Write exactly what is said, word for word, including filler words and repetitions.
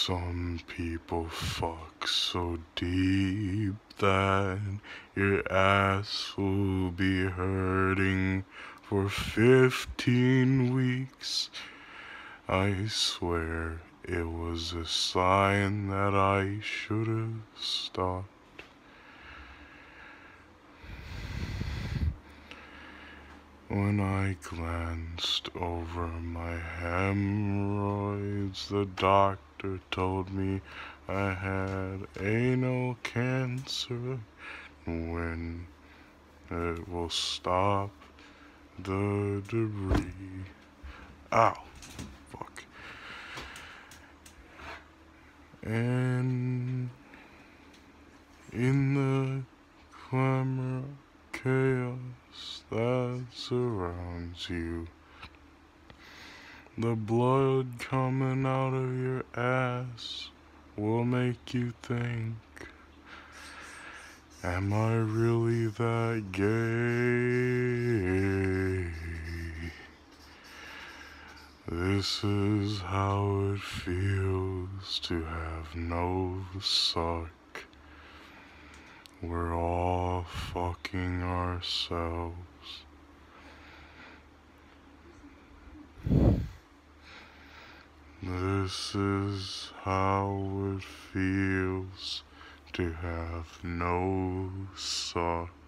Some people fuck so deep that your ass will be hurting for fifteen weeks. I swear it was a sign that I should have stopped. When I glanced over my hemorrhoids, the doctor told me I had anal cancer. When it will stop the debris. Ow. Fuck. And in the clamor, chaos that surrounds you, the blood coming out of your ass will make you think, am I really that gay? This is how it feels to have no suck. We're all fucking ourselves. This is how it feels to have no suck.